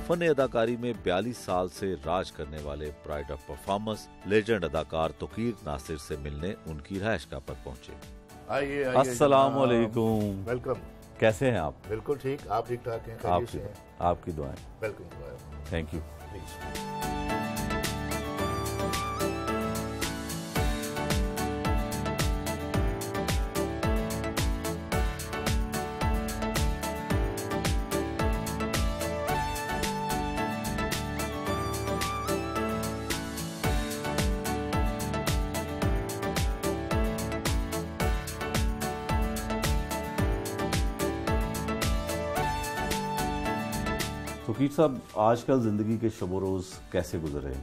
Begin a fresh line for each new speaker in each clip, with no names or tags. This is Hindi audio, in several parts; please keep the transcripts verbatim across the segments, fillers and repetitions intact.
फन अदाकारी में बयालीस साल से राज करने वाले प्राइड ऑफ परफॉर्मेंस लेजेंड अदाकार तोकीर नासिर से मिलने उनकी रहायशगाह पर पहुंचे।
आइए आइए,
अस्सलाम वालेकुम।
वेलकम।
कैसे हैं आप?
बिल्कुल ठीक, आप ठीक ठाक हैं?
आपकी आपकी दुआएं।
Welcome.
Thank you.
Please.
Tauqeer साहब, आजकल जिंदगी के शब रोज कैसे गुजर रहे हैं?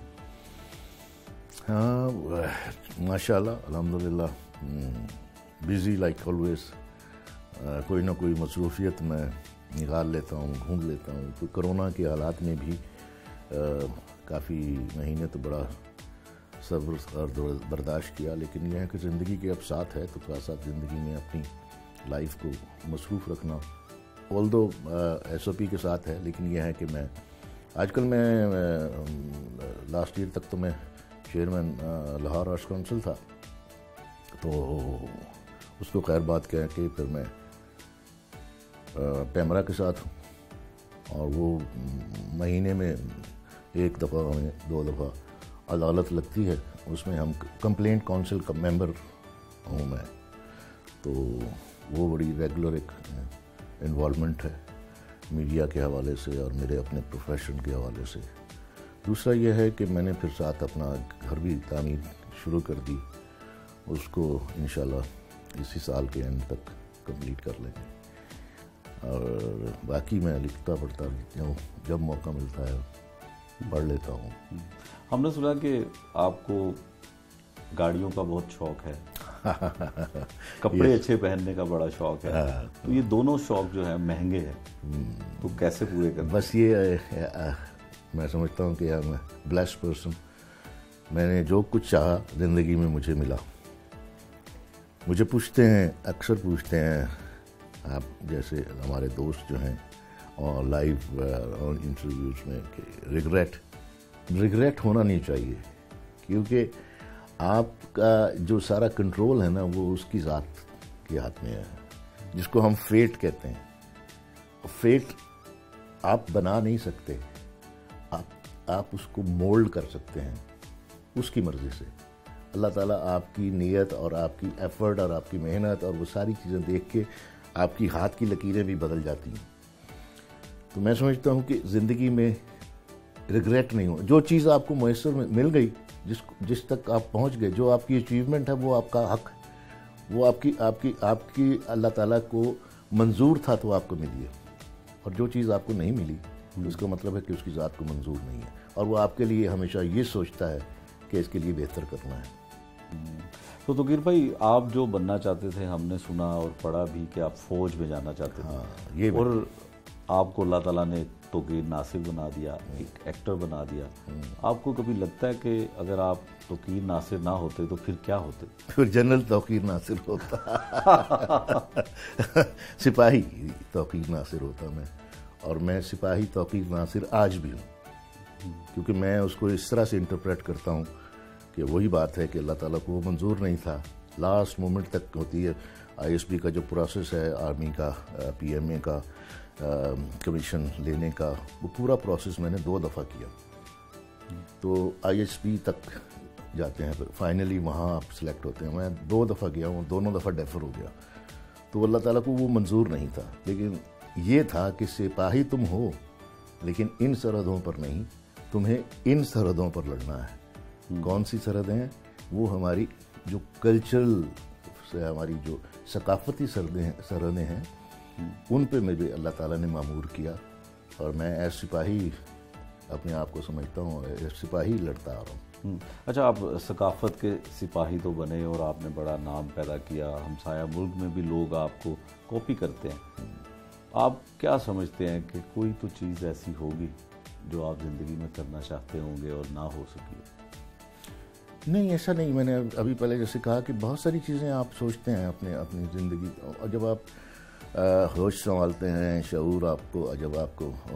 हाँ, माशाल्लाह, अल्हम्दुलिल्लाह, बिज़ी लाइक ऑलवेज। कोई ना कोई मसरूफियत में निकाल लेता हूँ, ढूंढ लेता हूँ। तो कोरोना के हालात में भी काफ़ी महीने तो बड़ा सब्र और बर्दाश्त किया, लेकिन यह है कि ज़िंदगी के अब साथ है तो साथ साथ ज़िंदगी में अपनी लाइफ को मसरूफ़ रखना ऑल दो एस ओ पी के साथ है। लेकिन यह है कि मैं आजकल मैं लास्ट ईयर तक तो मैं चेयरमैन लाहौर आर्ट्स काउंसिल था, तो उसको खैर बात कह के फिर मैं पैमरा के साथ हूँ, और वो महीने में एक दफ़ा हमें दो दफ़ा अदालत लगती है, उसमें हम कंप्लेंट काउंसिल का मेंबर हूँ मैं। तो वो बड़ी रेगुलर एक इन्वॉल्वमेंट है मीडिया के हवाले से और मेरे अपने प्रोफेशन के हवाले से। दूसरा यह है कि मैंने फिर साथ अपना घर भी तामीर शुरू कर दी, उसको इंशाल्लाह इसी साल के एंड तक कंप्लीट कर लेंगे। और बाकी मैं लिखता पढ़ता रहता हूँ, जब मौका मिलता है पढ़ लेता हूँ।
हमने सुना कि आपको गाड़ियों का बहुत शौक है, कपड़े अच्छे पहनने का बड़ा शौक है। तो ये दोनों शौक जो है महंगे हैं, तो कैसे पूरे करते?
बस ये आ, आ, मैं समझता हूँ कि आई एम ब्लेस्ड पर्सन। मैंने जो कुछ चाहा ज़िंदगी में मुझे मिला। मुझे पूछते हैं, अक्सर पूछते हैं आप जैसे हमारे दोस्त जो हैं और लाइव और इंटरव्यूज़ में कि रिग्रेट रिग्रेट होना नहीं चाहिए, क्योंकि आपका जो सारा कंट्रोल है ना वो उसकी ज़ात के हाथ में है, जिसको हम फेट कहते हैं। फेट आप बना नहीं सकते, आप आप उसको मोल्ड कर सकते हैं उसकी मर्ज़ी से। अल्लाह ताला आपकी नीयत और आपकी एफर्ट और आपकी मेहनत और वो सारी चीज़ें देख के आपकी हाथ की लकीरें भी बदल जाती हैं। तो मैं समझता हूँ कि ज़िंदगी में रिग्रेट नहीं हो। जो चीज़ आपको मैसर मिल गई, जिस जिस तक आप पहुंच गए, जो आपकी अचीवमेंट है, वो आपका हक है, वो आपकी आपकी आपकी अल्लाह ताला को मंजूर था तो आपको मिली है। और जो चीज़ आपको नहीं मिली तो उसका मतलब है कि उसकी ज़ात को मंजूर नहीं है, और वो आपके लिए हमेशा ये सोचता है कि इसके लिए बेहतर करना है।
तो तोकीर भाई, आप जो बनना चाहते थे, हमने सुना और पढ़ा भी कि आप फौज में जाना चाहते थे।
हाँ, ये
और आपको अल्लाह ताला ने तोकीर नासिर बना दिया, एक एक्टर बना दिया। आपको कभी लगता है कि अगर आप तोकीर नासिर ना होते तो फिर क्या होते?
फिर जनरल तोकीर नासिर होता सिपाही तोकीर नासिर होता मैं। और मैं सिपाही तोकीर नासिर आज भी हूँ, क्योंकि मैं उसको इस तरह से इंटरप्रेट करता हूँ कि वही बात है कि अल्लाह ताला को वो मंजूर नहीं था। लास्ट मोमेंट तक होती है आई एस पी का जो प्रोसेस है, आर्मी का, पी एम ए का कमीशन लेने का, वो पूरा प्रोसेस मैंने दो दफ़ा किया। तो आई एस पी तक जाते हैं, फिर फाइनली वहाँ आप सिलेक्ट होते हैं। मैं दो दफ़ा गया हूँ, दोनों दफ़ा डेफर हो गया। तो अल्लाह ताला को वो मंजूर नहीं था, लेकिन ये था कि सिपाही तुम हो, लेकिन इन सरहदों पर नहीं, तुम्हें इन सरहदों पर लड़ना है। कौन सी सरहदें हैं? वो हमारी जो कल्चरल से हमारी जो सकाफती सरहदें सरहदें हैं, उन पे मुझे अल्लाह ताला ने मामूर किया। और मैं एज सिपाही अपने आप को समझता हूँ, एज सिपाही लड़ता आ रहा हूँ।
अच्छा, आप सकाफत के सिपाही तो बने और आपने बड़ा नाम पैदा किया, हमसाया मुल्क में भी लोग आपको कॉपी करते हैं। आप क्या समझते हैं कि कोई तो चीज़ ऐसी होगी जो आप ज़िंदगी में करना चाहते होंगे और ना हो सकी?
नहीं, ऐसा नहीं। मैंने अभी पहले जैसे कहा कि बहुत सारी चीज़ें आप सोचते हैं अपने अपनी ज़िंदगी, और जब आप होश संभालते हैं, शऊर आपको, जब आपको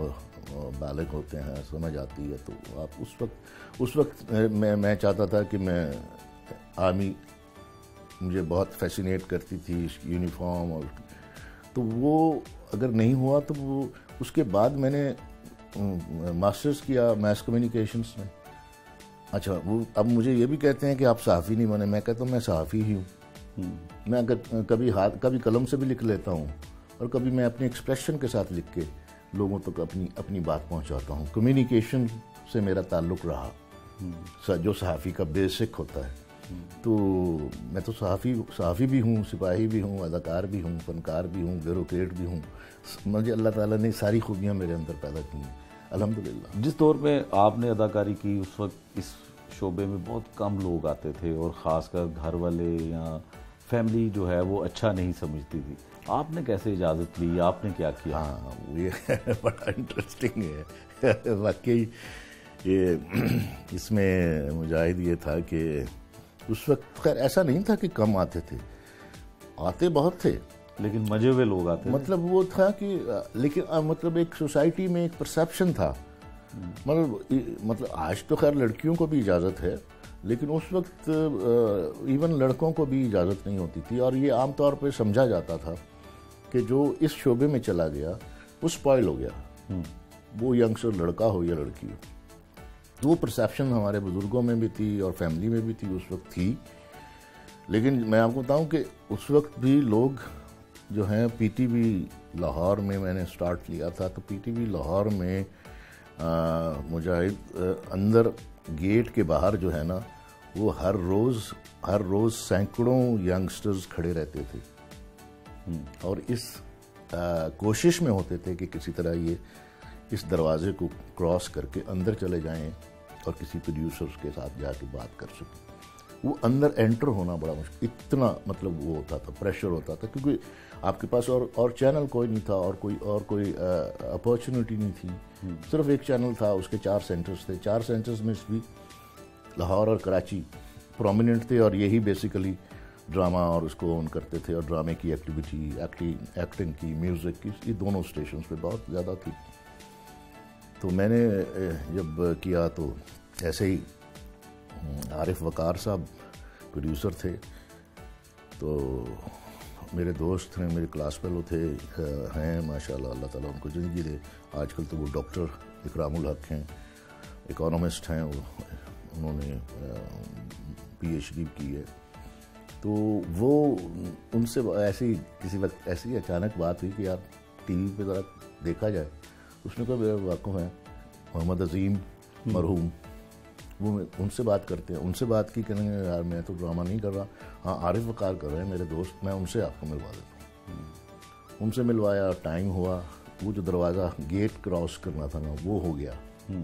बालिग होते हैं, समझ आती है, तो आप उस वक्त उस वक्त मैं मैं चाहता था कि मैं आर्मी मुझे बहुत फैसिनेट करती थी यूनिफॉर्म, और तो वो अगर नहीं हुआ तो वो उसके बाद मैंने मास्टर्स किया मैस कम्युनिकेशंस में। अच्छा, वो अब मुझे ये भी कहते हैं कि आप सहाफ़ी नहीं बने, मैं कहता हूँ मैं सहाफ़ी ही हूँ। मैं अगर कभी हाथ कभी कलम से भी लिख लेता हूँ और कभी मैं अपने एक्सप्रेशन के साथ लिख के लोगों तक अपनी अपनी बात पहुँचाता हूँ। कम्युनिकेशन से मेरा ताल्लुक़ रहा जो सहाफ़ी का बेसिक होता है। तो मैं तो सहाफ़ी सहाफ़ी भी हूँ, सिपाही भी हूँ, अदाकार भी हूँ, फनकार भी हूँ, ब्यूरोक्रेट भी हूँ। मुझे अल्लाह ताला ने सारी खूबियाँ मेरे अंदर पैदा की हैं, अल्हम्दुलिल्लाह।
जिस दौर में आपने अदाकारी की उस वक्त इस शोबे में बहुत कम लोग आते थे और ख़ासकर घर वाले या फैमिली जो है वो अच्छा नहीं समझती थी। आपने कैसे इजाज़त ली, आपने क्या किया?
हाँ, ये बड़ा इंटरेस्टिंग है वाकई। ये इसमें मुजाहिद ये था कि उस वक्त खैर ऐसा नहीं था कि कम आते थे, आते बहुत थे,
लेकिन मजे हुए लोग आते
मतलब थे। वो था कि लेकिन मतलब एक सोसाइटी में एक परसेप्शन था, मतलब मतलब आज तो खैर लड़कियों को भी इजाज़त है, लेकिन उस वक्त इवन लड़कों को भी इजाज़त नहीं होती थी। और ये आम तौर पे समझा जाता था कि जो इस शोबे में चला गया वो स्पॉइल हो गया, वो यंगस्टर लड़का हो या लड़की हो। वो परसेप्शन हमारे बुज़ुर्गों में भी थी और फैमिली में भी थी, उस वक्त थी। लेकिन मैं आपको बताऊं कि उस वक्त भी लोग जो हैं, पीटीवी लाहौर में मैंने स्टार्ट किया था, तो पीटीवी लाहौर में मुजाहिद अंदर गेट के बाहर जो है ना, वो हर रोज़ हर रोज़ सैकड़ों यंगस्टर्स खड़े रहते थे और इस आ, कोशिश में होते थे कि किसी तरह ये इस दरवाजे को क्रॉस करके अंदर चले जाएं और किसी प्रोड्यूसर्स के साथ जाके बात कर सकें। वो अंदर एंटर होना बड़ा मुश्किल, इतना मतलब वो होता था, प्रेशर होता था, क्योंकि आपके पास और और चैनल कोई नहीं था और कोई और कोई अपॉर्चुनिटी नहीं थी। सिर्फ एक चैनल था, उसके चार सेंटर्स थे, चार सेंटर्स में भी लाहौर और कराची प्रोमिनेंट थे और यही बेसिकली ड्रामा और उसको ऑन करते थे और ड्रामे की एक्टिविटी, एक्टिंग एक्टिंग की, म्यूज़िक की, ये दोनों स्टेशंस पे बहुत ज़्यादा थी। तो मैंने जब किया तो ऐसे ही आरिफ वकार साहब प्रोड्यूसर थे, तो मेरे दोस्त हैं, मेरे क्लास फेलो थे, हैं माशाल्लाह, अल्लाह ताला उनको ज़िंदगी दे। आजकल तो वो डॉक्टर इकरामुल हक हैं, इकोनॉमिस्ट हैं, वो उन्होंने पीएचडी की है। तो वो उनसे ऐसी किसी वक्त ऐसी अचानक बात हुई कि यार टीवी पे ज़रा देखा जाए। उसने कहा मेरा वाक़ है मोहम्मद अजीम मरहूम, वो उनसे बात करते हैं। उनसे बात की, कहेंगे यार मैं तो ड्रामा नहीं कर रहा, हाँ आरिफ वकार कर रहे हैं मेरे दोस्त, मैं उनसे आपको मिलवा देता हूँ। उनसे मिलवाया, टाइम हुआ, वो जो दरवाज़ा गेट क्रॉस करना था ना, वो हो गया,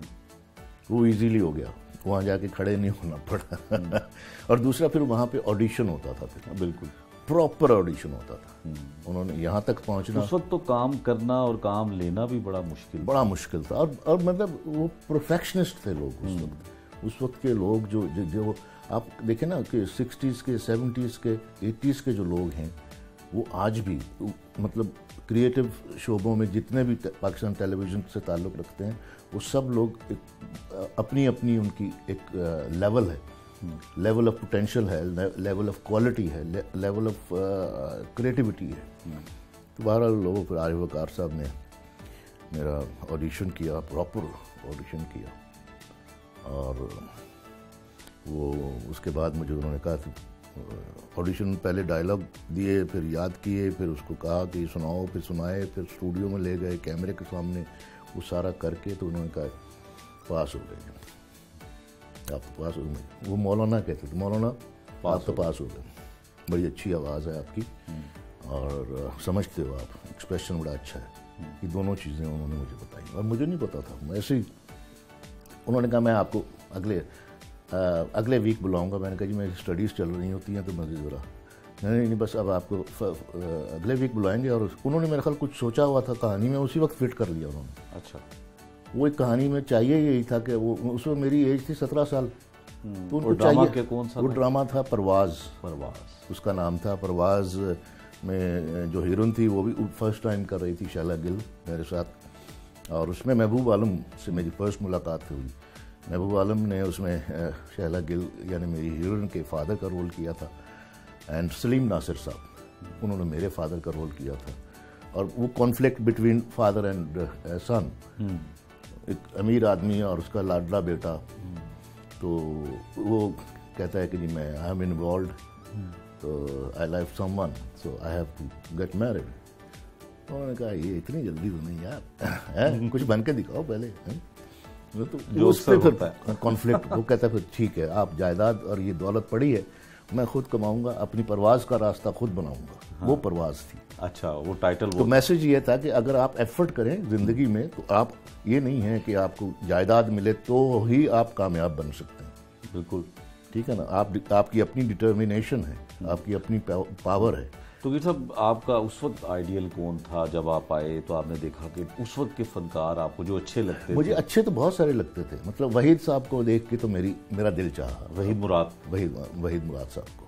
वो इजीली हो गया, वहाँ जाके खड़े नहीं होना पड़ा। और दूसरा फिर वहाँ पे ऑडिशन होता था, फिर बिल्कुल प्रॉपर ऑडिशन होता था। उन्होंने यहाँ तक पहुँचना,
उस वक्त तो काम करना और काम लेना भी बड़ा मुश्किल
बड़ा मुश्किल था। और और मतलब वो परफेक्शनिस्ट थे लोग उस वक्त। उस वक्त के लोग जो जो, जो आप देखें ना कि सिक्सटीज़ के, सेवेंटीज़ के, एटीज़ के जो लोग हैं, वो आज भी मतलब क्रिएटिव शोबों में जितने भी पाकिस्तान टेलीविज़न से ताल्लुक़ रखते हैं, वो सब लोग एक अपनी अपनी उनकी एक लेवल है, लेवल ऑफ पोटेंशियल है, लेवल ऑफ क्वालिटी है, लेवल ऑफ क्रिएटिविटी है। तो बहरहाल लोगों पर आरिफ वकार साहब ने मेरा ऑडिशन किया, प्रॉपर ऑडिशन किया, और वो उसके बाद मुझे उन्होंने कहा कि ऑडिशन पहले डायलॉग दिए, फिर याद किए, फिर उसको कहा कि सुनाओ, फिर सुनाए, फिर स्टूडियो में ले गए कैमरे के सामने, वो सारा करके तो उन्होंने कहा पास हो गए, आप तो पास हो गए। वो मौलाना कहते थे, मौलाना आप तो पास हो गए, बड़ी अच्छी आवाज़ है आपकी और समझते हो आप, एक्सप्रेशन बड़ा अच्छा है। ये दोनों चीज़ें उन्होंने मुझे बताई और मुझे नहीं पता था। मैं ऐसे ही, उन्होंने कहा मैं आपको अगले आ, अगले वीक बुलाऊंगा। मैंने कहा जी मेरी स्टडीज़ चल रही होती हैं तो मैं ज़रा नहीं नहीं बस अब आपको फ, फ, अगले वीक बुलाएंगे। और उन्होंने मेरे ख्याल कुछ सोचा हुआ था कहानी में, उसी वक्त फिट कर लिया उन्होंने।
अच्छा,
वो एक कहानी में चाहिए यही था कि वो उसमें मेरी एज थी सत्रह साल,
तो उनको ड्रामा के कौन सा
वो ड्रामा था परवाज़,
परवाज़
उसका नाम था। परवाज़ में जो हीरोइन थी वो भी फर्स्ट टाइम कर रही थी, शैला गिल मेरे साथ। और उसमें महबूब आलम से मेरी फर्स्ट मुलाकात हुई। महबूब आलम ने उसमें शहला गिल यानी मेरी हीरोइन के फादर का रोल किया था, एंड सलीम नासिर साहब उन्होंने मेरे फादर का रोल किया था। और वो conflict between father and son, एक अमीर आदमी और उसका लाडला बेटा, तो वो कहता है कि जी मैं आई एम इन्वॉल्व, तो I love someone so I have to get married. तो उन्होंने कहा ये इतनी जल्दी तो नहीं यार, है कुछ बन के दिखाओ पहले, है? तो
जो
उस पर फिर कॉन्फ्लिक्ट, वो कहता है फिर ठीक है आप जायदाद और ये दौलत पड़ी है, मैं खुद कमाऊंगा, अपनी परवाज का रास्ता खुद बनाऊंगा। हाँ। वो परवाज थी।
अच्छा, वो टाइटल
तो मैसेज ये था कि अगर आप एफर्ट करें जिंदगी में तो आप, ये नहीं है कि आपको जायदाद मिले तो ही आप कामयाब बन सकते हैं।
बिल्कुल
ठीक है ना, आप आपकी अपनी डिटर्मिनेशन है, आपकी अपनी पावर है।
तो ये सब आपका उस वक्त आइडियल कौन था जब आप आए? तो आपने देखा कि उस वक्त के फनकार आपको जो अच्छे लगते
मुझे
थे?
अच्छे तो बहुत सारे लगते थे, मतलब वहीद साहब को देख के तो मेरी मेरा दिल चाहा।
वहीद मुराद
वहीद वहीद मुराद साहब को,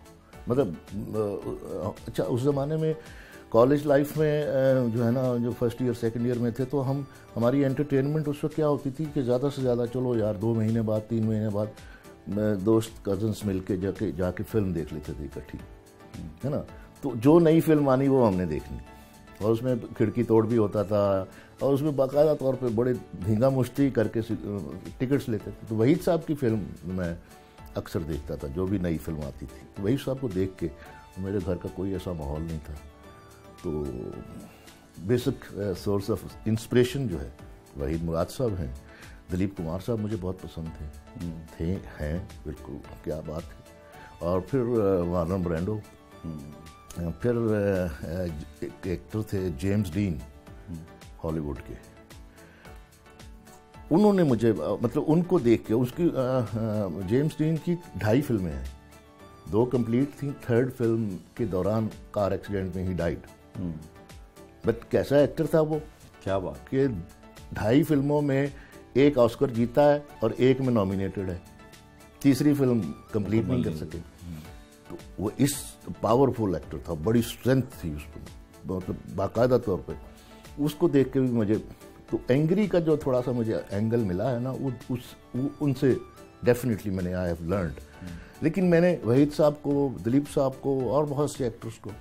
मतलब अच्छा उस ज़माने में कॉलेज लाइफ में जो है ना, जो फर्स्ट ईयर सेकंड ईयर में थे, तो हम हमारी एंटरटेनमेंट उस वक्त क्या होती थी कि ज़्यादा से ज़्यादा चलो यार दो महीने बाद तीन महीने बाद दोस्त कजन्स मिल के जाके जाके फिल्म देख लेते थे इकट्ठी, है ना। तो जो नई फिल्म आनी वो हमने देखनी, और उसमें खिड़की तोड़ भी होता था, और उसमें बाकायदा तौर पे बड़े धींगा मुश्ती करके टिकट्स लेते थे। तो वहीद साहब की फिल्म मैं अक्सर देखता था, जो भी नई फिल्म आती थी। तो वहीद साहब को देख के मेरे घर का कोई ऐसा माहौल नहीं था, तो बेसिक सोर्स ऑफ इंस्पिरेशन जो है वहीद मुराद साहब हैं। दिलीप कुमार साहब मुझे बहुत पसंद थे थे हैं बिल्कुल, क्या बात है। और फिर मार्लन ब्रांडो, फिर एक एक्टर थे जेम्स डीन हॉलीवुड के, उन्होंने मुझे मतलब उनको देख के, उसकी जेम्स डीन की ढाई फिल्में हैं, दो कंप्लीट थी, थर्ड फिल्म के दौरान कार एक्सीडेंट में ही डाइड। बट कैसा एक्टर था वो, क्या बात कि ढाई फिल्मों में एक ऑस्कर जीता है और एक में नॉमिनेटेड है, तीसरी फिल्म कंप्लीट नहीं कर सके। तो वो इस पावरफुल एक्टर था, बड़ी स्ट्रेंथ थी उसको, मतलब बाकायदा तौर पे उसको देख के भी मुझे तो एंग्री का जो थोड़ा सा मुझे एंगल मिला है ना, वो उस वो उनसे डेफिनेटली मैंने आई हैव लर्नड। लेकिन मैंने वहीद साहब को, दिलीप साहब को और बहुत से एक्टर्स को,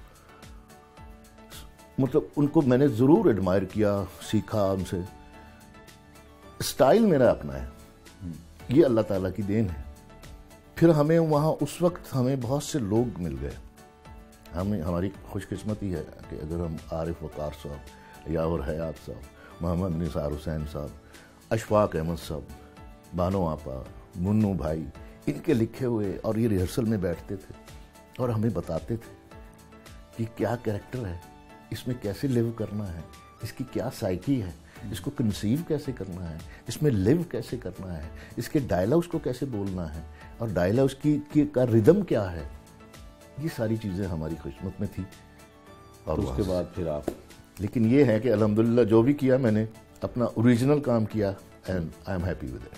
मतलब उनको मैंने ज़रूर एडमायर किया, सीखा उनसे। स्टाइल मेरा अपना है, ये अल्लाह ताला की देन है। फिर हमें वहाँ उस वक्त हमें बहुत से लोग मिल गए, हमें हमारी खुशकिस्मती है कि अगर हम आरिफ वकार साहब, यावर हयात साहब, मोहम्मद निसार हुसैन साहब, अशफाक अहमद साहब, बानो आपा, मुन्नू भाई, इनके लिखे हुए, और ये रिहर्सल में बैठते थे और हमें बताते थे कि क्या कैरेक्टर है, इसमें कैसे लिव करना है, इसकी क्या साइकी है, इसको कंसीव कैसे करना है, इसमें लिव कैसे करना है, इसके डायलॉग्स को कैसे बोलना है, और डायलॉग्स की, की का रिदम क्या है। ये सारी चीज़ें हमारी खुशकिस्मत में थी। और
तो उसके बाद फिर आप,
लेकिन ये है कि अल्हम्दुलिल्लाह जो भी किया मैंने अपना ओरिजिनल काम किया, and I am happy with it.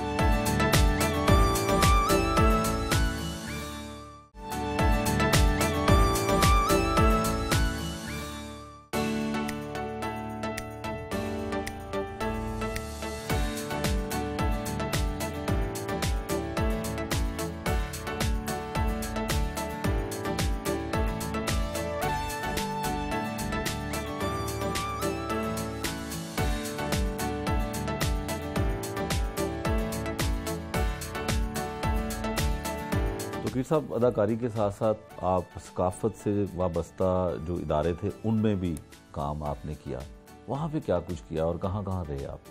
Faqir साहब, अदाकारी के साथ साथ आप सकाफ़त से वाबस्ता जो इदारे थे उनमें भी काम आपने किया, वहाँ पे क्या कुछ किया और कहाँ कहाँ रहे आप?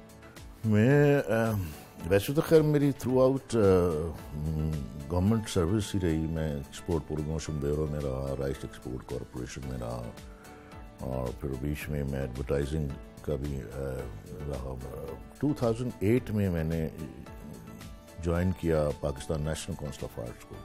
मैं वैसे तो खैर मेरी थ्रू आउट गवर्नमेंट सर्विस ही रही। मैं एक्सपोर्ट प्रमोशन ब्यूरो में रहा, राइस एक्सपोर्ट कॉरपोरेशन में रहा, और फिर बीच में मैं एडवर्टाइजिंग का भी रहा। दो हज़ार आठ में मैंने ज्वाइन किया Pakistan National Council of Arts को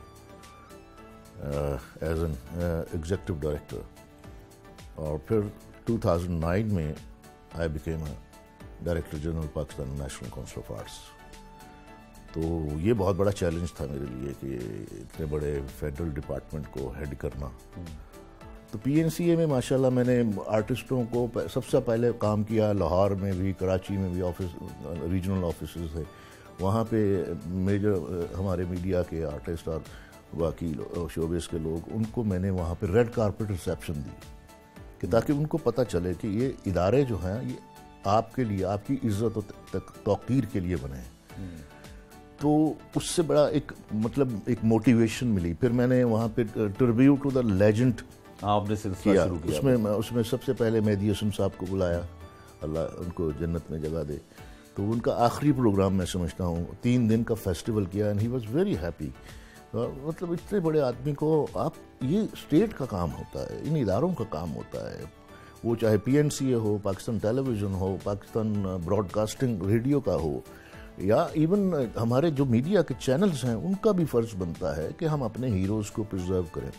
एज एन एग्जीक्यूटिव डायरेक्टर, और फिर दो हज़ार नौ में I became director general Pakistan National Council of Arts. तो ये बहुत बड़ा चैलेंज था मेरे लिए कि इतने बड़े फेडरल डिपार्टमेंट को हेड करना, तो पीएनसीए में माशाल्लाह मैंने आर्टिस्टों को सबसे पहले काम किया, लाहौर में भी, कराची में भी ऑफिस, रीजनल ऑफिस थे, वहाँ पे मेजर हमारे मीडिया के आर्टिस्ट और बाकी शोबिस के लोग, उनको मैंने वहाँ पे रेड कारपेट रिसेप्शन दी कि ताकि उनको पता चले कि ये इदारे जो हैं ये आपके लिए, आपकी इज्जत और तौकीर के लिए बने हैं। तो उससे बड़ा एक मतलब एक मोटिवेशन मिली। फिर मैंने वहाँ पे ट्रिब्यूट टू द लेजेंड
आपने सिलसिला शुरू किया।
उसमें उसमें सबसे पहले मेहदी हसन साहब को बुलाया, अल्लाह उनको जन्नत में जगह दे। तो उनका आखिरी प्रोग्राम मैं समझता हूँ, तीन दिन का फेस्टिवल किया and he was very happy. मतलब इतने बड़े आदमी को आप, ये स्टेट का काम होता है, इन इदारों का काम होता है, वो चाहे पीएनसीए हो, पाकिस्तान टेलीविज़न हो, पाकिस्तान ब्रॉडकास्टिंग रेडियो का हो, या इवन हमारे जो मीडिया के चैनल्स हैं उनका भी फ़र्ज़ बनता है कि हम अपने हीरोज़ को प्रिजर्व करें।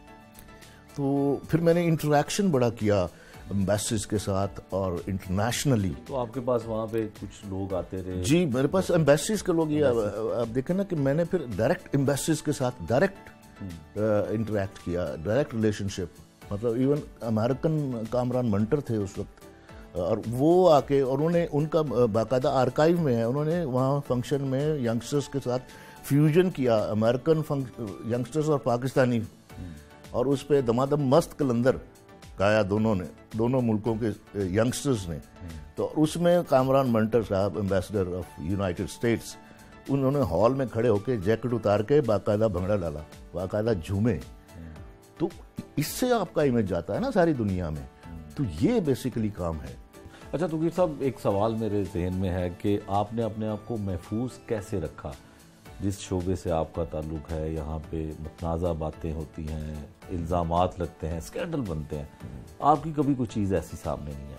तो फिर मैंने इंटरेक्शन बड़ा किया एम्बेसीज के साथ और इंटरनेशनली।
तो आपके पास वहाँ पे कुछ लोग आते रहे?
जी, मेरे पास एम्बेसीज के लोग, ये आप देखें ना कि मैंने फिर डायरेक्ट एम्बेसीज के साथ डायरेक्ट इंटरेक्ट किया, डायरेक्ट रिलेशनशिप। मतलब इवन अमेरिकन कामरान मंटर थे उस वक्त, और वो आके और उन्होंने, उनका बाकायदा आर्काइव में है, उन्होंने वहाँ फंक्शन में यंगस्टर्स के साथ फ्यूजन किया, अमेरिकन यंगस्टर्स और पाकिस्तानी, और उस पर दमादम मस्त कलंदर गाया दोनों ने, दोनों मुल्कों के यंगस्टर्स ने। तो उसमें कामरान मंटर साहब, एम्बेसडर ऑफ यूनाइटेड स्टेट्स, उन्होंने हॉल में खड़े होकर जैकेट उतार के बाकायदा भंगड़ा डाला, बाकायदा झूमे। तो इससे आपका इमेज जाता है ना सारी दुनिया में। तो ये बेसिकली काम है।
अच्छा तुकीर साहब, एक सवाल मेरे जहन में है कि आपने अपने आप को महफूज कैसे रखा? जिस शोबे से आपका ताल्लुक है, यहाँ पे मुतनाज़ा बातें होती हैं, इल्ज़ामात लगते हैं, स्कैंडल बनते हैं, आपकी कभी कोई चीज़ ऐसी सामने नहीं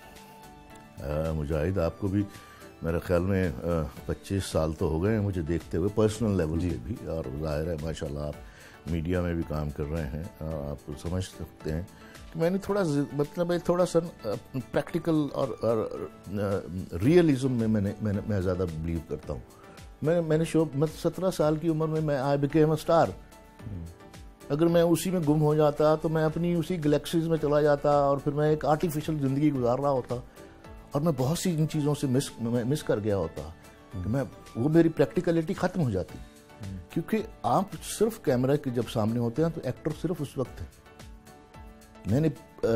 है?
मुजाहिद, आपको भी मेरे ख्याल में पच्चीस साल तो हो गए हैं मुझे देखते हुए, पर्सनल लेवल पे भी, और जाहिर है माशाल्लाह आप मीडिया में भी काम कर रहे हैं, आप समझ सकते हैं कि मैंने थोड़ा मतलब थोड़ा सा प्रैक्टिकल और, और रियलिज्म में मैंने मैंने मैं ज़्यादा बिलीव करता हूँ। मैंने मैंने शो मतलब सत्रह साल की उम्र में मैं आई बिकेम अ स्टार। अगर मैं उसी में गुम हो जाता तो मैं अपनी उसी गैलेक्सीज में चला जाता और फिर मैं एक आर्टिफिशियल ज़िंदगी गुजार रहा होता, और मैं बहुत सी इन चीज़ों से मिस मिस कर गया होता कि मैं, वो मेरी प्रैक्टिकलिटी ख़त्म हो जाती। क्योंकि आप सिर्फ कैमरा के जब सामने होते हैं तो एक्टर सिर्फ उस वक्त है। मैंने आ,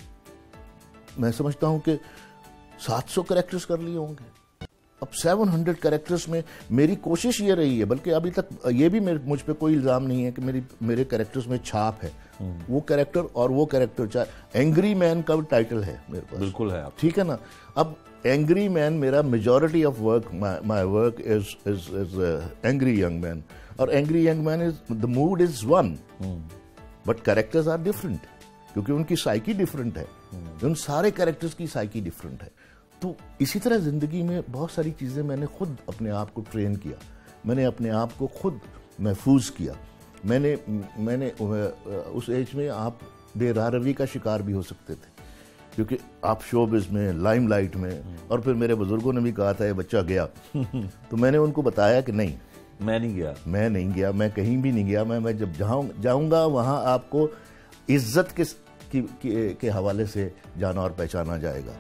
मैं समझता हूं कि सात सौ कैरेक्टर्स कर लिए होंगे, अब सात सौ कैरेक्टर्स में मेरी कोशिश ये रही है, बल्कि अभी तक ये भी मेरे मुझ पे कोई इल्ज़ाम नहीं है कि मेरी मेरे कैरेक्टर्स में छाप है। वो कैरेक्टर और वो कैरेक्टर, चाहे एंग्री मैन का टाइटल है मेरे पास,
बिल्कुल है,
ठीक है ना। अब एंग्री मैन, मेरा majority of work, my work is is is angry young man, और angry young man is, the mood is one but characters are different, क्योंकि उनकी साइकी डिफरेंट है, उन सारे कैरेक्टर्स की साइकी डिफरेंट है। तो इसी तरह ज़िंदगी में बहुत सारी चीज़ें मैंने खुद अपने आप को ट्रेन किया, मैंने अपने आप को खुद महफूज किया। मैंने मैंने उस एज में आप बेरारवी का शिकार भी हो सकते थे, क्योंकि आप शोबिज़ में, लाइमलाइट में, और फिर मेरे बुजुर्गों ने भी कहा था ये बच्चा गया तो मैंने उनको बताया कि नहीं,
मैं नहीं गया,
मैं नहीं गया, मैं कहीं भी नहीं गया। मैं मैं जब जाऊँ जाऊँगा वहाँ आपको इज्जत के, के, के, के हवाले से जाना और पहचाना जाएगा।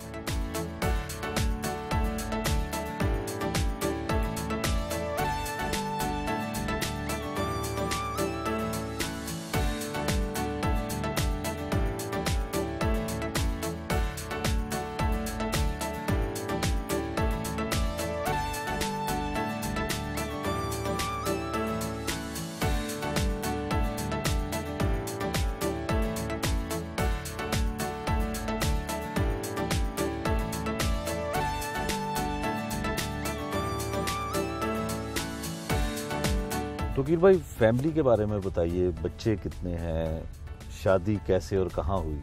तुकीर भाई, फैमिली के बारे में बताइए, बच्चे कितने हैं, शादी कैसे और कहाँ हुई?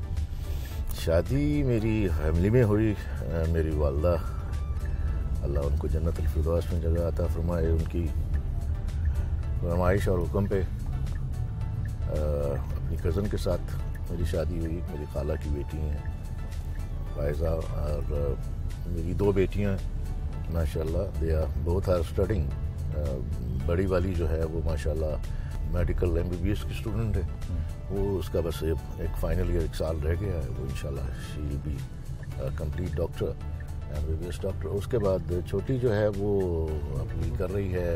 शादी मेरी फैमिली में हुई। मेरी वालदा, अल्लाह उनको जन्नत अल फिरदौस में जगह अता फरमाए, उनकी फरमाइश और हुक्म पे अपनी कज़न के साथ मेरी शादी हुई। मेरी खाला की बेटी हैं फायज़ा, और मेरी दो बेटियां माशाल्लाह, they are both are studying. बड़ी वाली जो है वो माशाल्लाह मेडिकल एमबीबीएस की स्टूडेंट है, वो उसका बस एक, एक फाइनल ईयर एक साल रह गया है, वो इंशाल्लाह she will be complete doctor, MBBS doctor. उसके बाद छोटी जो है वो अपनी कर रही है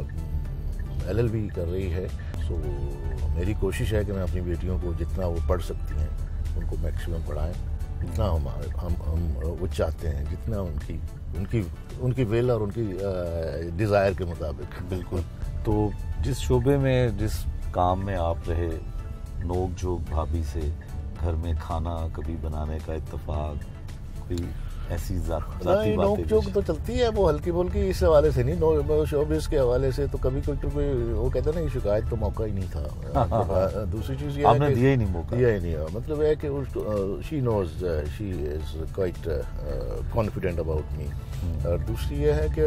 एलएलबी कर रही है। सो मेरी कोशिश है कि मैं अपनी बेटियों को जितना वो पढ़ सकती हैं उनको मैक्सिमम पढ़ाएं, जितना हम हम हम वो चाहते हैं, जितना उनकी उनकी उनकी विल और उनकी डिज़ायर के मुताबिक।
बिल्कुल। तो जिस शोबे में, जिस काम में आप रहे, नोक झोंक भाभी से, घर में खाना कभी बनाने का इत्तेफाक, कोई ऐसी जाती बातें?
नोक झोंक तो चलती है, वो हल्की फुल्की, इस हवाले से नहीं, नो शोबिस के हवाले से तो कभी कोई तो कोई वो कहते हैं ना, शिकायत तो मौका ही नहीं था। दूसरी चीज़ ये
आपने दिया ही नहीं मौका।
दिया ही नहीं, मतलब है कि she knows, she is quite confident about me. और दूसरी ये है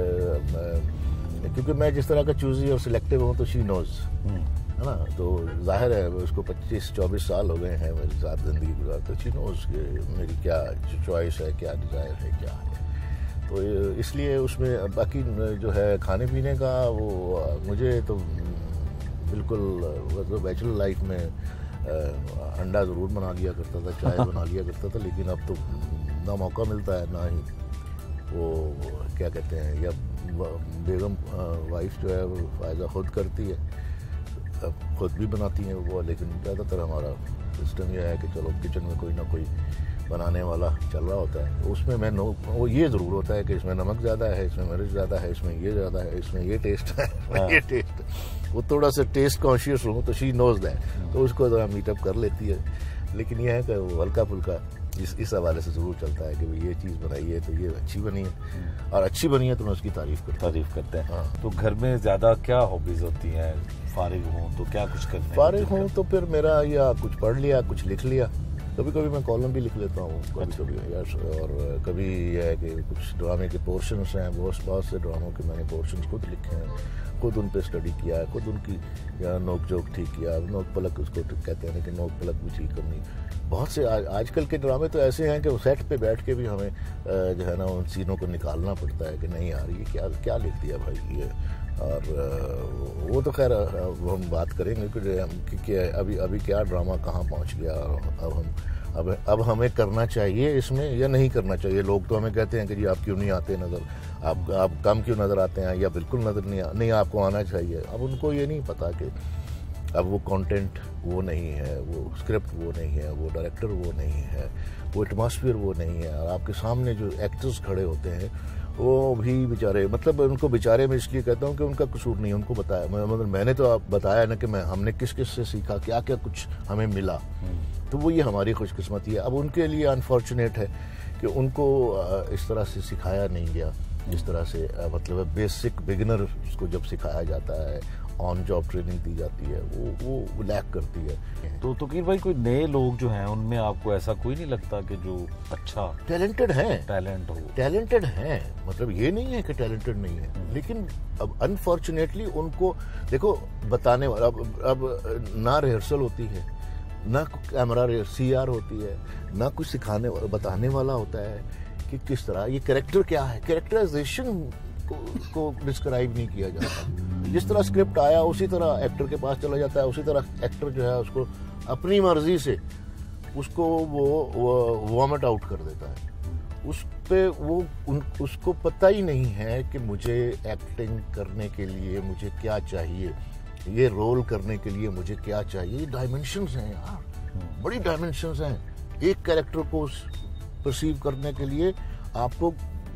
कि क्योंकि मैं जिस तरह का चूजी और सिलेक्टिव हूँ तो शी नोज, है ना, तो जाहिर है उसको पच्चीस चौबीस साल हो गए हैं मेरे साथ ज़िंदगी गुजार, तो शी नोज मेरी क्या चॉइस है, क्या डिज़ायर है, क्या है। तो इसलिए उसमें बाकी जो है खाने पीने का वो मुझे तो बिल्कुल मतलब बैचलर लाइफ में अंडा ज़रूर बना लिया करता था, चाय बना लिया करता था, लेकिन अब तो ना मौका मिलता है, ना ही वो क्या कहते हैं, या बेगम वाइफ जो है वो फ़ायदा खुद करती है, खुद भी बनाती हैं वो, लेकिन ज़्यादातर हमारा सिस्टम यह है कि चलो किचन में कोई ना कोई बनाने वाला चल रहा होता है। उसमें मैं नो वो ये ज़रूर होता है कि इसमें नमक ज़्यादा है, इसमें मिर्च ज़्यादा है, इसमें ये ज़्यादा है, इसमें ये टेस्ट है, इसमें ये टेस्ट है। वो थोड़ा सा टेस्ट कॉन्शियस हूँ तो शी नोज दैट, तो उसको ज़रा मीटअप कर लेती है। लेकिन यह है कि वो हल्का फुल्का इस इस हवाले से ज़रूर चलता है कि भाई ये चीज़ बनाई है तो ये अच्छी बनी है, और अच्छी बनी है तो मैं उसकी तारीफ़ करता
तारीफ़ करते हैं।
हाँ।
तो घर में ज़्यादा क्या हॉबीज़ होती हैं? फारिग हूँ तो क्या कुछ करने?
फारिग हूँ तो फिर मेरा या कुछ पढ़ लिया, कुछ लिख लिया, कभी कभी मैं कॉलम भी लिख लेता हूँ, कभी कभी यार, और कभी यह है कि कुछ ड्रामे के पोर्शंस हैं, बहुत बहुत से ड्रामों के मैंने पोर्शंस खुद लिखे हैं, खुद उन पे स्टडी किया है, खुद उनकी या नोक जोक ठीक किया, नोक पलक उसको कहते हैं कि नोक पलक भी ठीक करनी। बहुत से आज आजकल के ड्रामे तो ऐसे हैं कि वो सेट पे बैठ के भी हमें जो है ना उन सीनों को निकालना पड़ता है कि नहीं यार ये क्या क्या लिख दिया भाई ये। और वो तो खैर वो हम बात करेंगे कि, कि अभी अभी क्या ड्रामा कहाँ पहुँच गया, अब हम अब अब हमें करना चाहिए इसमें या नहीं करना चाहिए। लोग तो हमें कहते हैं कि जी आप क्यों नहीं आते नज़र, आप आप कम क्यों नज़र आते हैं, या बिल्कुल नज़र नहीं नहीं आपको आना चाहिए। अब उनको ये नहीं पता कि अब वो कंटेंट वो नहीं है, वो स्क्रिप्ट वो नहीं है, वो डायरेक्टर वो नहीं है, वो एटमॉस्फेयर वो नहीं है, और आपके सामने जो एक्टर्स खड़े होते हैं वो भी बेचारे, मतलब उनको बेचारे मैं इसलिए कहता हूँ कि उनका कसूर नहीं है, उनको बताया मतलब मैंने तो आप बताया ना कि मैं हमने किस किस से सीखा, क्या क्या कुछ हमें मिला, तो वो ये हमारी खुशकिस्मती है। अब उनके लिए अनफॉर्चुनेट है कि उनको इस तरह से सिखाया नहीं गया, जिस तरह से मतलब बेसिक बिगिनर को जब सिखाया जाता है, ऑन जॉब ट्रेनिंग दी जाती है, वो वो लैक करती है।
तो तोकीर भाई कोई नए लोग जो हैं उनमें आपको ऐसा कोई नहीं लगता कि जो अच्छा
टैलेंटेड हैं,
टैलेंट हो
टैलेंटेड हैं, मतलब ये नहीं है कि टैलेंटेड नहीं है, लेकिन अब अनफॉर्चुनेटली उनको देखो बताने वाला, अब अब ना रिहर्सल होती है, ना कैमरा सी आर होती है, ना कुछ सिखाने वाला बताने वाला होता है कि किस तरह ये कैरेक्टर क्या है, कैरेक्टराइजेशन को, को डिस्क्राइब नहीं किया जाता। जिस तरह स्क्रिप्ट आया उसी तरह एक्टर के पास चला जाता है, उसी तरह एक्टर जो है उसको अपनी मर्जी से उसको वो वॉमिट आउट कर देता है। उस पे वो उन, उसको पता ही नहीं है कि मुझे एक्टिंग करने के लिए मुझे क्या चाहिए, ये रोल करने के लिए मुझे क्या चाहिए। ये डायमेंशंस हैं यार, बड़ी डायमेंशंस हैं। एक कैरेक्टर को परसीव करने के लिए आपको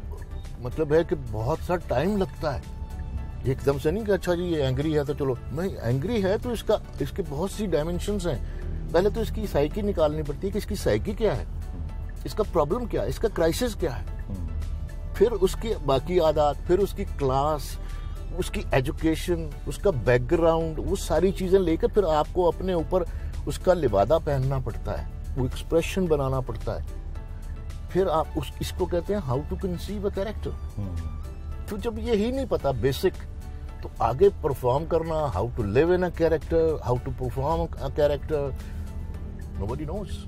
मतलब है कि बहुत सा टाइम लगता है, एकदम से नहीं कि अच्छा जी ये एंग्री है तो चलो नहीं, एंग्री है तो इसका इसके बहुत सी डायमेंशंस हैं। पहले तो इसकी साइकी निकालनी पड़ती है कि इसकी साइकी क्या है, इसका प्रॉब्लम क्या है, इसका क्राइसिस क्या है, फिर उसकी बाकी आदत, फिर उसकी क्लास, उसकी एजुकेशन, उसका बैकग्राउंड, वो सारी चीजें लेकर फिर आपको अपने ऊपर उसका लिबादा पहनना पड़ता है, वो एक्सप्रेशन बनाना पड़ता है। फिर आप उस इसको कहते हैं how to conceive a character. तो जब यही नहीं पता बेसिक, तो आगे परफॉर्म करना, how to live in a character, how to perform a character, nobody knows.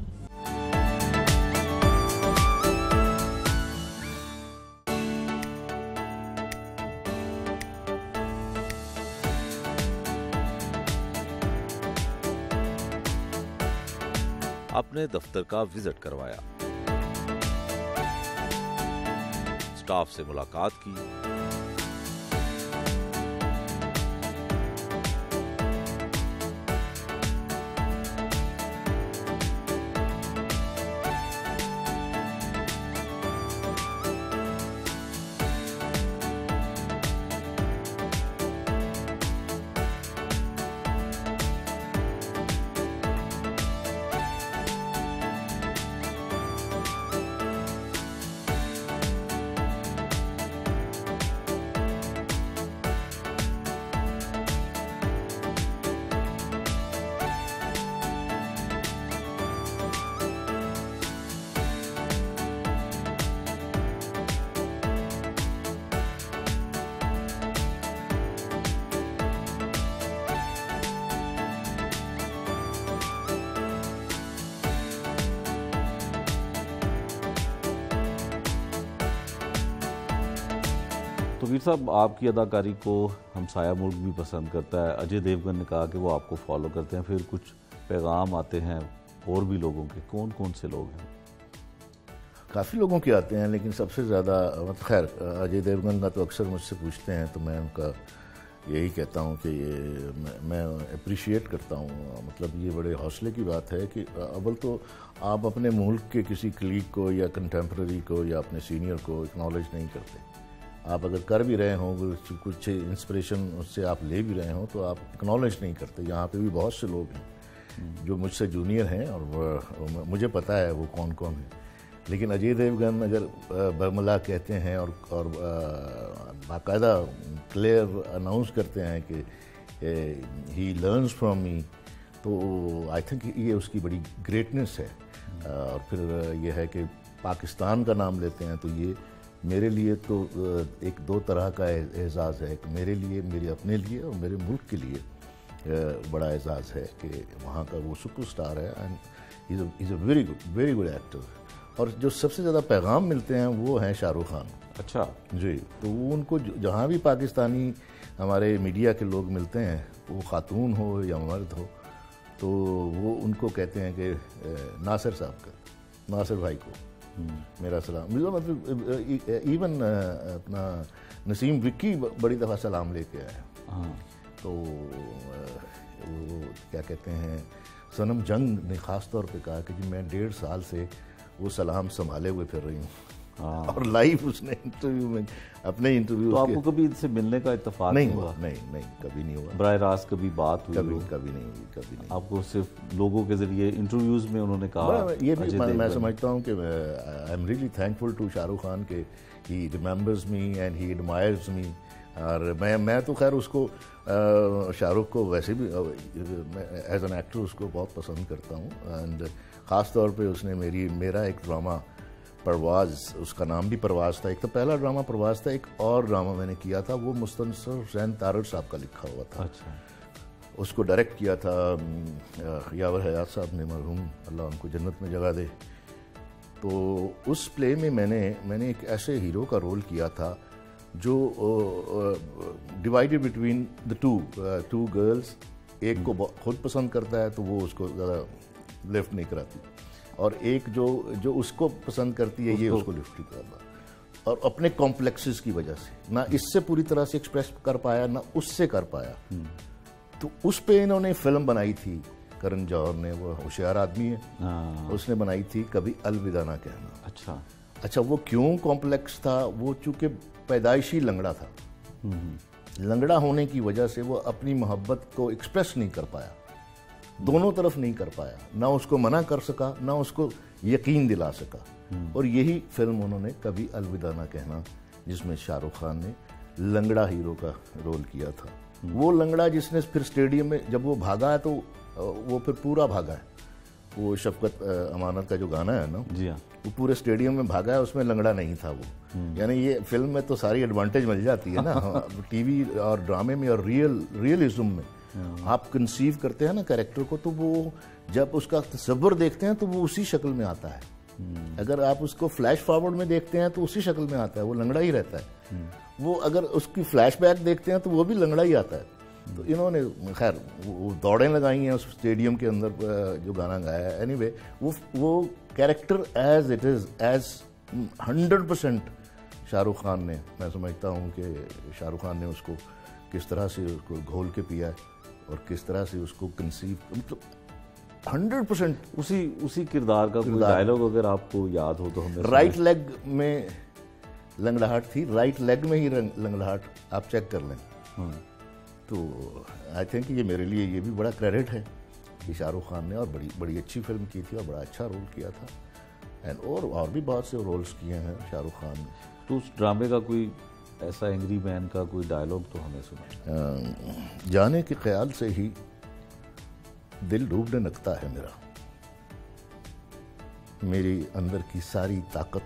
अपने दफ्तर का विजिट करवाया, स्टाफ से मुलाकात की, तो वीर साहब, आपकी अदाकारी को हमसाया मुल्क भी पसंद करता है। अजय देवगन ने कहा कि वो आपको फॉलो करते हैं। फिर कुछ पैगाम आते हैं और भी लोगों के, कौन कौन से लोग हैं?
काफ़ी लोगों के आते हैं, लेकिन सबसे ज़्यादा खैर अजय देवगन का तो अक्सर मुझसे पूछते हैं, तो मैं उनका यही कहता हूँ कि ये मैं अप्रिशिएट करता हूँ। मतलब ये बड़े हौसले की बात है कि अव्वल तो आप अपने मुल्क के किसी कलीग को या कंटेम्प्रेरी को या अपने सीनियर को एक्नॉलेज नहीं करते। आप अगर कर भी रहे हों, कुछ इंस्पिरेशन उससे आप ले भी रहे हों, तो आप एक्नॉलेज नहीं करते। यहाँ पे भी बहुत से लोग हैं जो मुझसे जूनियर हैं और मुझे पता है वो कौन कौन है। लेकिन अजय देवगन अगर बर्मला कहते हैं और और बाकायदा क्लियर अनाउंस करते हैं कि ही लर्न्स फ्रॉम मी, तो आई थिंक ये उसकी बड़ी ग्रेटनेस है। और फिर ये है कि पाकिस्तान का नाम लेते हैं, तो ये मेरे लिए तो एक दो तरह का एजाज़ है। मेरे लिए, मेरे अपने लिए और मेरे मुल्क के लिए बड़ा एजाज़ है कि वहाँ का वो सुपरस्टार है and is a very good very good actor. और जो सबसे ज़्यादा पैगाम मिलते हैं वो हैं शाहरुख खान।
अच्छा
जी, तो वो उनको जहाँ भी पाकिस्तानी हमारे मीडिया के लोग मिलते हैं, वो खातून हो या मर्द हो, तो वो उनको कहते हैं कि नासिर साहब का, नासिर भाई को मेरा सलाम। मतलब इवन अपना नसीम विक्की बड़ी दफ़ा सलाम लेके आए।
हाँ।
तो वो क्या कहते हैं, सनम जंग ने ख़ास तौर पे कहा कि जी मैं डेढ़ साल से वो सलाम संभाले हुए फिर रही हूँ। हाँ। और लाइव उसने इंटरव्यू में अपने इंटरव्यू।
तो आपको कभी इनसे मिलने का इत्तेफाक
नहीं हुआ? नहीं नहीं, कभी नहीं हुआ।
बराह रास्त कभी बात हुई?
कभी कभी नहीं हुई, कभी नहीं।
आपको सिर्फ लोगों के जरिए इंटरव्यूज में उन्होंने कहा?
ये भी मैं, मैं समझता हूँ कि I am really thankful to Shahrukh Khan के he remembers me and he admires me. और मैं मैं तो खैर उसको शाहरुख को वैसे भी एज एन एक्टर उसको बहुत पसंद करता हूँ। एंड ख़ास तौर पे उसने मेरी मेरा एक ड्रामा परवाज़, उसका नाम भी परवाज़ था, एक तो पहला ड्रामा परवाज़ था, एक और ड्रामा मैंने किया था, वो मुस्तनसर हुसैन तारड़ साहब का लिखा हुआ था।
अच्छा।
उसको डायरेक्ट किया था यावर हयात साहब ने, मरहूम, अल्लाह उनको जन्नत में जगह दे। तो उस प्ले में मैंने मैंने एक ऐसे हीरो का रोल किया था जो divided between the two two girls. एक को खुद पसंद करता है तो वो उसको ज़्यादा लिफ्ट नहीं कराती, और एक जो जो उसको पसंद करती है ये उसको लिफ्ट नहीं कराता। और अपने कॉम्प्लेक्सेस की वजह से ना इससे पूरी तरह से एक्सप्रेस कर पाया ना उससे कर पाया। तो उस पे इन्होंने फिल्म बनाई थी, करण जौहर ने, वो होशियार आदमी है, उसने बनाई थी कभी अलविदा ना कहना।
अच्छा
अच्छा, वो क्यों कॉम्प्लेक्स था? वो चूंकि पैदाइशी लंगड़ा था, लंगड़ा होने की वजह से वो अपनी मोहब्बत को एक्सप्रेस नहीं कर पाया, दोनों तरफ नहीं कर पाया, ना उसको मना कर सका ना उसको यकीन दिला सका। और यही फिल्म उन्होंने कभी अलविदा ना कहना, जिसमें शाहरुख खान ने लंगड़ा हीरो का रोल किया था। वो लंगड़ा जिसने फिर स्टेडियम में जब वो भागा है तो वो फिर पूरा भागा है। वो शफकत अमानत का जो गाना है ना,
जी हाँ,
वो पूरे स्टेडियम में भागा है, उसमें लंगड़ा नहीं था वो। यानी ये फिल्म में तो सारी एडवांटेज मिल जाती है ना टीवी और ड्रामे में और रियल रियलिज्म में आप कंसीव करते हैं ना कैरेक्टर को, तो वो जब उसका तस्वर देखते हैं तो वो उसी शक्ल में आता है। अगर आप उसको फ्लैश फॉरवर्ड में देखते हैं तो उसी शक्ल में आता है, वो लंगड़ा ही रहता है। वो अगर उसकी फ्लैशबैक देखते हैं तो वो भी लंगड़ा ही आता है। तो इन्होंने खैर वो दौड़ें लगाई हैं उस स्टेडियम के अंदर जो गाना गाया है। एनीवे वो वो character as it is as hundred percent Shahrukh Khan ने, मैं समझता हूँ कि शाहरुख खान ने उसको किस तरह से उसको घोल के पिया है और किस तरह से उसको कंसीव, मतलब हंड्रेड परसेंट
उसी उसी किरदार का कोई डायलॉग अगर आपको याद हो तो हमें।
राइट लेग में लंगड़ाहट थी, राइट लेग में ही लंगड़ाहट आप चेक कर लें। तो आई थिंक ये मेरे लिए ये भी बड़ा क्रेडिट है कि शाहरुख खान ने और बड़ी बड़ी अच्छी फिल्म की थी और बड़ा अच्छा रोल किया था। एंड और और भी बहुत से रोल्स किए हैं शाहरुख खान ने।
तो उस ड्रामे का कोई ऐसा एंग्री मैन का कोई डायलॉग तो हमें सुना।
जाने के ख्याल से ही दिल डूबने लगता है मेरा, मेरी अंदर की सारी ताकत,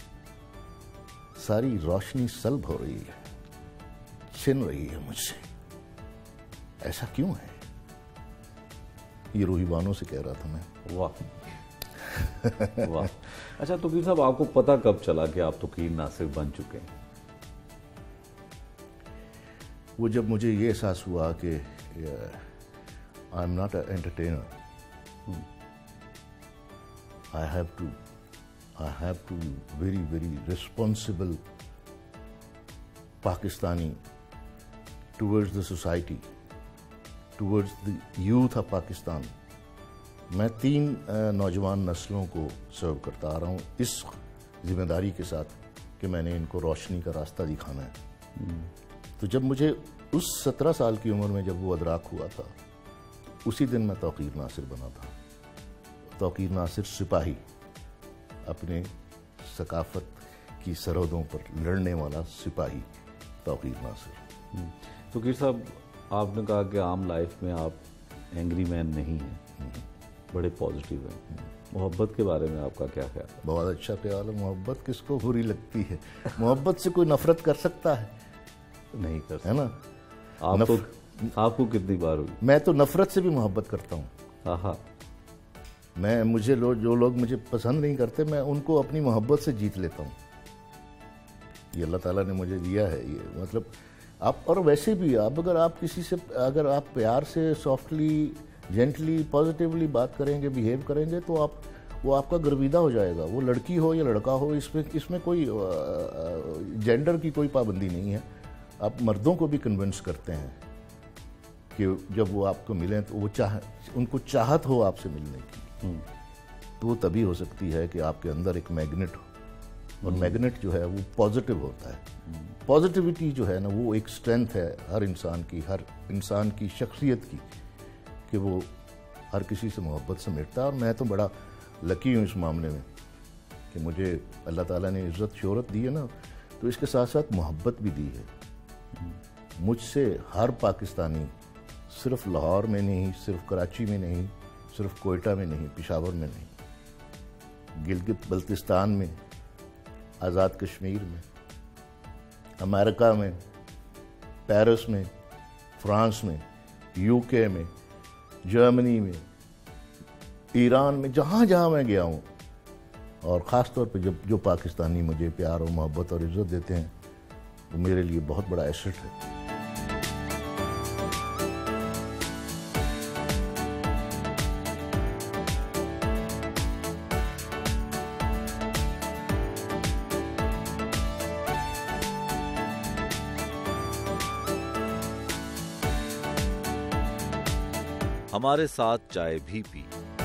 सारी रोशनी सल्ब हो रही है, छिन रही है मुझसे, ऐसा क्यों है? ये रूही बानो से कह रहा था मैं।
वाह वाह। अच्छा तौकीर साहब, आपको पता कब चला कि आप तौकीर नासिर बन चुके हैं?
वो जब मुझे ये एहसास हुआ कि I am not a entertainer, I have to I have to very very responsible Pakistani towards the society, towards the youth of Pakistan. मैं तीन नौजवान नस्लों को सर्व करता आ रहा हूँ इस जिम्मेदारी के साथ कि मैंने इनको रोशनी का रास्ता दिखाना है। तो जब मुझे उस सत्रह साल की उम्र में जब वो अदराक हुआ था, उसी दिन मैं तौकीर नासिर बना था। तौकीर नासिर सिपाही, अपने सकाफत की सरहदों पर लड़ने वाला सिपाही तौकीर नासिर।
तौकीर साहब, आपने कहा कि आम लाइफ में आप एंग्री मैन नहीं हैं, बड़े पॉजिटिव हैं। मोहब्बत के बारे में आपका क्या ख्याल है?
बहुत अच्छा ख्याल है। मोहब्बत किसको बुरी लगती है? मोहब्बत से कोई नफरत कर सकता है?
नहीं कर सकता,
है ना।
आप नफ... तो आपको कितनी बार हुई?
मैं तो नफरत से भी मोहब्बत करता हूँ।
आहा।
मैं मुझे लो, जो लोग मुझे पसंद नहीं करते, मैं उनको अपनी मोहब्बत से जीत लेता हूँ। ये अल्लाह ताला ने मुझे दिया है ये, मतलब आप। और वैसे भी आप अगर आप किसी से अगर आप प्यार से सॉफ्टली जेंटली पॉजिटिवली बात करेंगे, बिहेव करेंगे, तो आप वो आपका गर्विदा हो जाएगा। वो लड़की हो या लड़का हो, इसमें इसमें कोई जेंडर की कोई पाबंदी नहीं है। आप मर्दों को भी कन्विंस करते हैं कि जब वो आपको मिलें तो वो चाह उनको चाहत हो आपसे मिलने की, तो वो तभी हो सकती है कि आपके अंदर एक मैग्नेट हो। और मैग्नेट जो है वो पॉजिटिव होता है। पॉजिटिविटी जो है ना, वो एक स्ट्रेंथ है हर इंसान की, हर इंसान की शख्सियत की, कि वो हर किसी से मोहब्बत से मिटता है। और मैं तो बड़ा लकी हूँ इस मामले में कि मुझे अल्लाह ताला ने इज़्ज़त शोहरत दी है ना, तो इसके साथ साथ मोहब्बत भी दी है। मुझसे हर पाकिस्तानी, सिर्फ लाहौर में नहीं, सिर्फ कराची में नहीं, सिर्फ कोयटा में नहीं, पेशावर में नहीं, गिलगित बल्तिस्तान में, आज़ाद कश्मीर में, अमेरिका में, पेरिस में, फ्रांस में, यूके में, जर्मनी में, ईरान में, जहाँ जहाँ मैं गया हूँ, और ख़ास तौर पे जब जो पाकिस्तानी मुझे प्यार और मोहब्बत और इज़्ज़त देते हैं, वो मेरे लिए बहुत बड़ा एसेट है।
हमारे साथ चाय भी पी।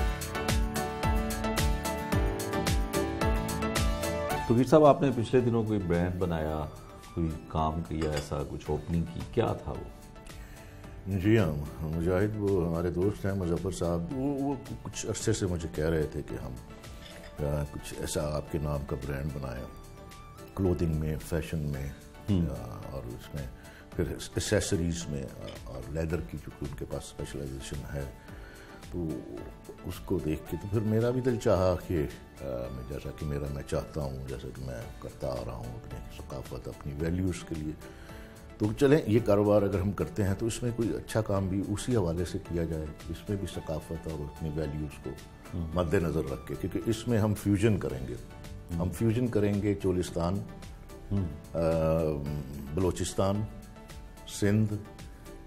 तौकीर साहब, आपने पिछले दिनों कोई ब्रांड बनाया, कोई काम किया, ऐसा कुछ ओपनिंग की, क्या था वो?
जी हाँ, मुजाहिद वो हमारे दोस्त हैं मुजफ्फर साहब, वो वो कुछ अरसे से मुझे कह रहे थे कि हम आ, कुछ ऐसा आपके नाम का ब्रांड बनाएं, क्लोथिंग में, फैशन में, आ, और उसमें फिर एसेसरीज़ में और लेदर की जो उनके पास स्पेशलाइजेशन है। तो उसको देख के तो फिर मेरा भी दिल चाहा कि मैं जैसा कि मेरा मैं चाहता हूँ, जैसा कि मैं करता आ रहा हूँ अपनी सकाफत, अपनी वैल्यूज़ के लिए, तो चलें ये कारोबार अगर हम करते हैं तो इसमें कोई अच्छा काम भी उसी हवाले से किया जाए, इसमें भी सकाफत और अपनी वैल्यूज़ को मद्देनज़र रख के, क्योंकि इसमें हम फ्यूजन करेंगे हम फ्यूजन करेंगे चोलिस्तान, बलूचिस्तान, सिंध,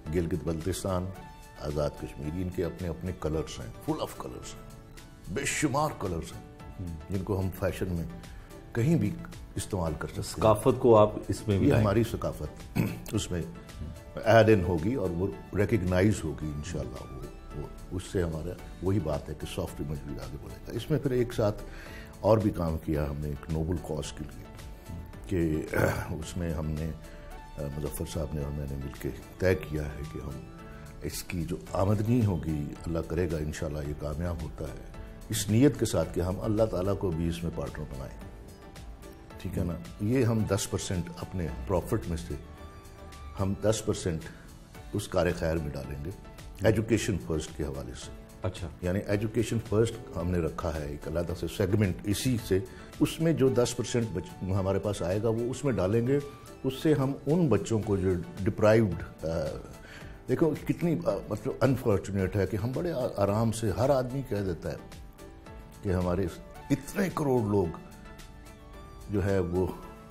गिलगित बल्तिस्तान, आज़ाद कश्मीर, इनके अपने अपने कलर्स हैं, फुल ऑफ कलर्स हैं, बेशुमार कलर्स हैं जिनको हम फैशन में कहीं भी इस्तेमाल कर सकते हैं।
सकाफत को आप इसमें भी
ये हमारी सकाफत उसमें ऐड इन होगी और वो रिकग्नाइज होगी इंशाल्लाह। वो, वो उससे हमारा वही बात है कि सॉफ्ट इमेज भी आगे बढ़ेगा। इसमें फिर एक साथ और भी काम किया हमने एक नोबल कॉज के लिए कि उसमें हमने मुजफ्फर साहब ने और मैंने मिलके तय किया है कि हम इसकी जो आमदनी होगी, अल्लाह करेगा इंशाल्लाह ये कामयाब होता है, इस नीयत के साथ कि हम अल्लाह ताला को भी इसमें पार्टनर बनाएं, ठीक है ना। ये हम दस परसेंट अपने प्रॉफिट में से हम दस परसेंट उस कार्य खैर में डालेंगे एजुकेशन फर्स्ट के हवाले से।
अच्छा,
यानी एजुकेशन फर्स्ट हमने रखा है एक अलग से सेगमेंट, इसी से उसमें जो दस परसेंट हमारे पास आएगा वो उसमें डालेंगे। उससे हम उन बच्चों को जो डिप्राइव्ड, देखो कितनी मतलब अनफॉर्चुनेट है कि हम बड़े आराम से, हर आदमी कह देता है कि हमारे इतने करोड़ लोग जो है वो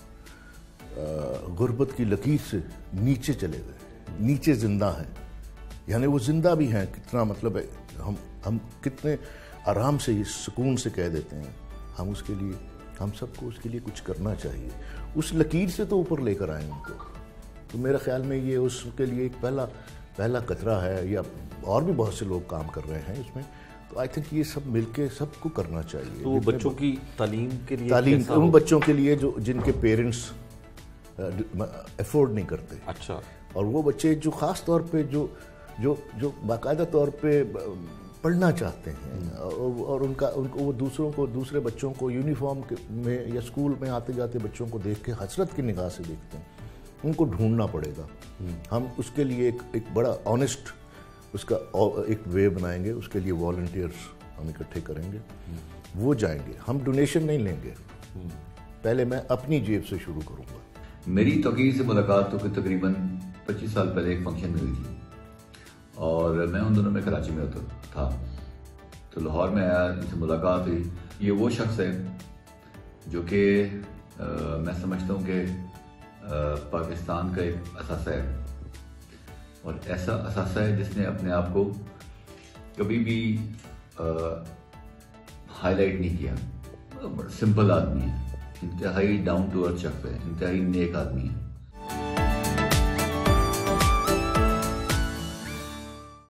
गुर्बत की लकीर से नीचे चले गए, नीचे जिंदा हैं। यानी वो जिंदा भी हैं, कितना मतलब है, हम हम कितने आराम से इस सुकून से कह देते हैं। हम उसके लिए, हम सबको उसके लिए कुछ करना चाहिए, उस लकीर से तो ऊपर लेकर आए उनको। तो मेरा ख्याल में ये उसके लिए एक पहला पहला कतरा है, या और भी बहुत से लोग काम कर रहे हैं इसमें। तो आई थिंक ये सब मिलके सबको करना चाहिए।
तो बच्चों की तालीम के लिए,
तालीम उन बच्चों के लिए जो जिनके पेरेंट्स अफोर्ड नहीं करते।
अच्छा,
और वो बच्चे जो ख़ास तौर पे जो जो जो बाकायदा तौर पे पढ़ना चाहते हैं और, और उनका उनको वो दूसरों को, दूसरे बच्चों को यूनिफॉर्म में या स्कूल में आते जाते बच्चों को देख के हसरत की निगाह से देखते हैं, उनको ढूंढना पड़ेगा। हम उसके लिए एक एक बड़ा ऑनेस्ट उसका एक वे बनाएंगे। उसके लिए वॉलंटियर्स हम इकट्ठे करेंगे, वो जाएंगे। हम डोनेशन नहीं लेंगे, पहले मैं अपनी जेब से शुरू करूँगा।
मेरी तौकीर से मुलाकात तो तकरीबन पच्चीस साल पहले एक फंक्शन में हुई थी और मैं उन दोनों में कराची में होता था। तो लाहौर में आया, इनसे मुलाकात हुई। ये वो शख्स है जो कि मैं समझता हूँ कि पाकिस्तान का एक असासा है, और ऐसा असासा है जिसने अपने आप को कभी भी हाईलाइट नहीं किया। सिंपल आदमी है, इंतहाई डाउन टू अर्थ शख्स है, इंतहाई नेक आदमी है।